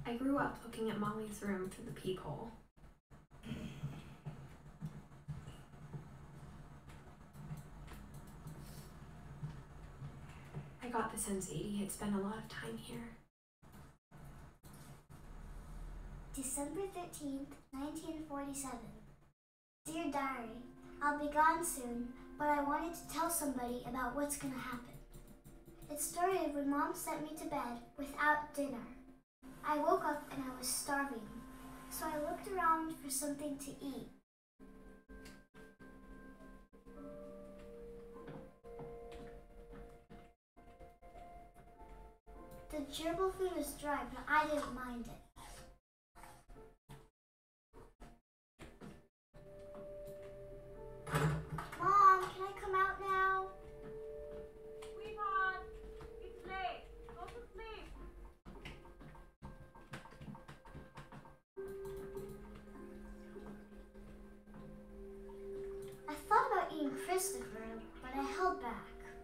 I grew up looking at Molly's room through the peephole. I got the sense Edie had spent a lot of time here. December 13th, 1947. Dear Diary, I'll be gone soon, but I wanted to tell somebody about what's gonna happen. It started when Mom sent me to bed without dinner. I woke up and I was starving, so I looked around for something to eat. The gerbil food was dry, but I didn't mind it. Mom, can I come out now? Sweetheart, it's late. Go to sleep. I thought about eating Christopher, but I held back.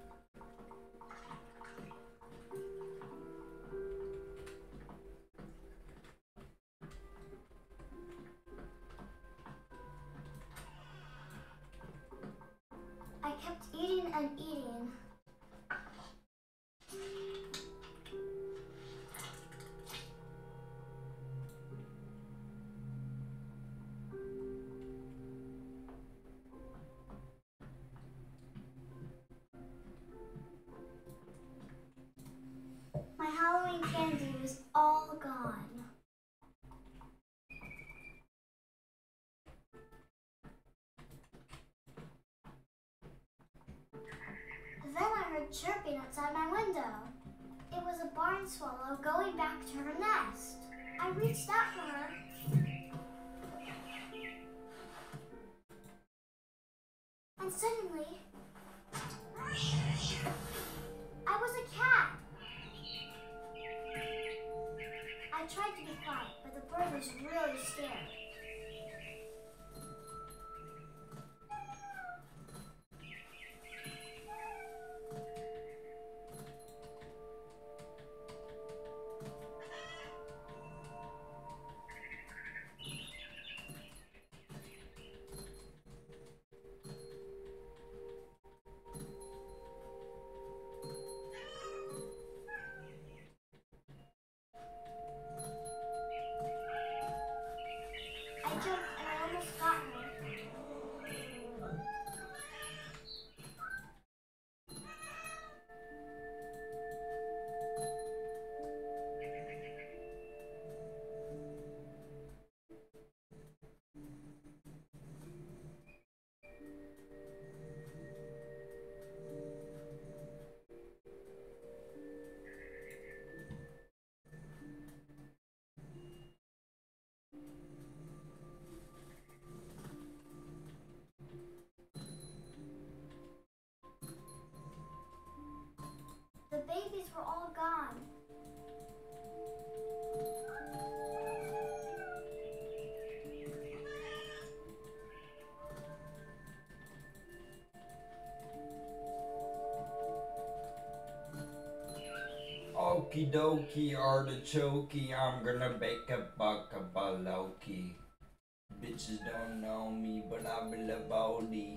I kept eating and eating. My Halloween candy was all gone. Then I heard chirping outside my window. It was a barn swallow going back to her nest. I reached out for her. And suddenly, I was a cat. I tried to be quiet, but the bird was really scared. I jumped and I almost got her. The babies were all gone. Okie dokie artichoke, I'm gonna bake a bakabaloki. Bitches don't know me, but I be the body.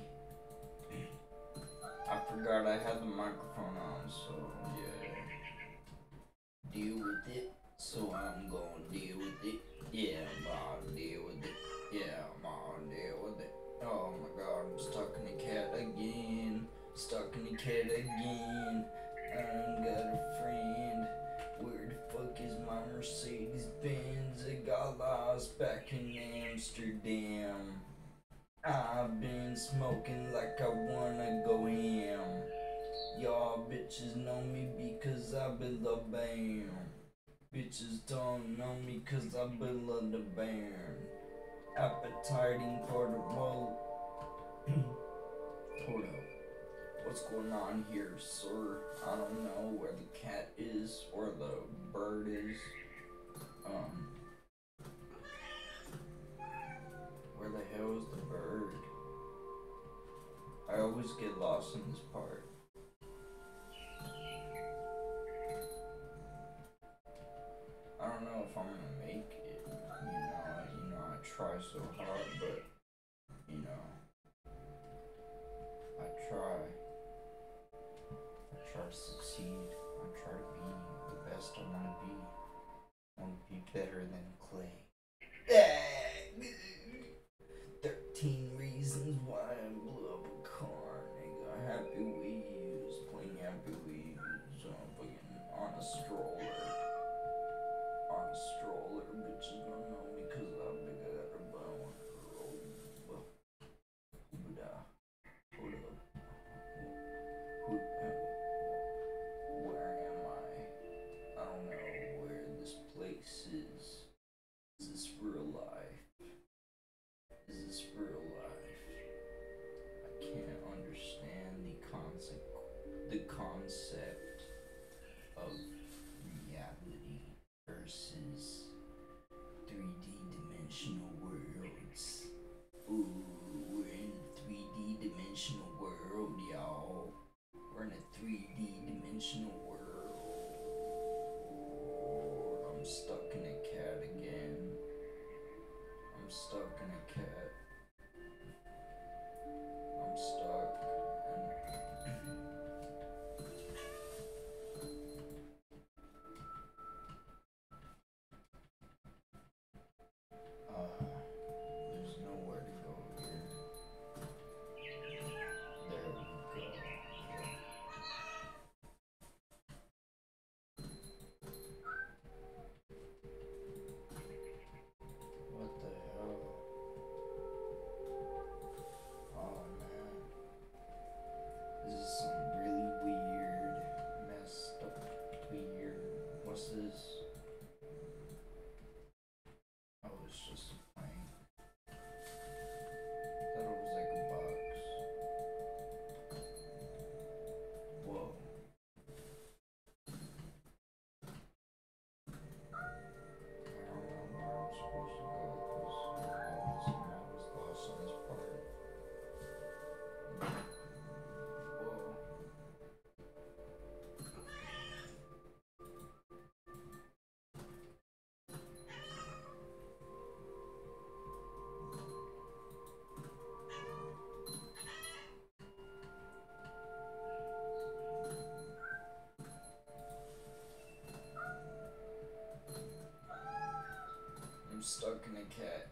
I forgot I had the microphone on, so yeah. Deal with it, so I'm gonna deal with it. Yeah, I'm gonna deal with it. Yeah, I'm gonna deal with it. Oh my god, I'm stuck in the cat again. Stuck in the cat again. I ain't got a friend. Where the fuck is my Mercedes Benz? I got lost back in Amsterdam. I've been smoking like I wanna go ham. Y'all bitches know me because I be the bam. Bitches don't know me cause I be the band. Appetizing for the roll. Hold up. What's going on here, sir? I don't know where the cat is or the bird is. Where the hell is the bird? I always get lost in this part. I don't know if if I'm gonna make it. I try so hard, but I try. I try to succeed. I try to be the best I want to be. I want to be better than Clay. 13 reasons why I blew up a car, nigga. Happy Wheels, playing Happy Wheels on a stroller. Bitches don't know me cause I'm bigger than a bone. Where am I? I don't know where this place is. Is this real life? Is this real life? I can't understand the concept of reality versus 3D dimensional worlds. Ooh, we're in a 3D dimensional world, y'all. We're in a 3D dimensional world. I'm stuck in a cat again. I'm stuck in a cat. I'm stuck. There's nowhere to go here. There we go. What the hell? Oh man. This is some really weird, messed up, weird. What's this? Oh, it's just a plane. Thought it was like a box. Whoa. I don't know where I'm supposed to go with this. I was lost on this part. Whoa. I'm stuck in a cat.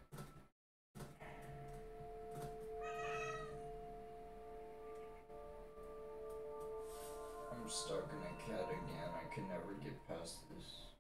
I'm stuck in a cat again. I can never get past this.